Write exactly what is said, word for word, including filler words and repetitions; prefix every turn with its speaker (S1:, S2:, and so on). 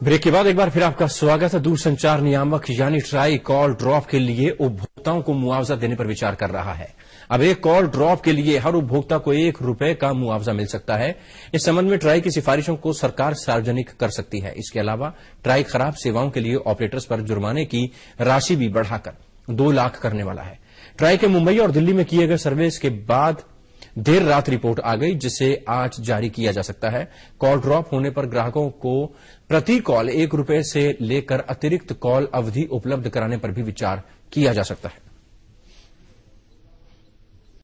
S1: Break के बाद एक बार फिर आपका स्वागत है। दूरसंचार नियामक यानी ट्राई कॉल ड्रॉप के लिए उपभोक्ताओं को मुआवजा देने पर विचार कर रहा है। अब एक कॉल ड्रॉप के लिए हर उपभोक्ता को एक रुपए का मुआवजा मिल सकता है। इस संबंध में ट्राई की सिफारिशों को सरकार सार्वजनिक कर सकती है। इसके अलावा ट्राई खराब सेवाओं के लिए ऑपरेटर्स पर जुर्माने की राशि भी बढ़ाकर दो लाख करने वाला है। ट्राई के मुंबई और दिल्ली में किए गए सर्वे के बाद देर रात रिपोर्ट आ गई, जिसे आज जारी किया जा सकता है। कॉल ड्रॉप होने पर ग्राहकों को प्रति कॉल एक रुपए से लेकर अतिरिक्त कॉल अवधि उपलब्ध कराने पर भी विचार किया जा सकता है।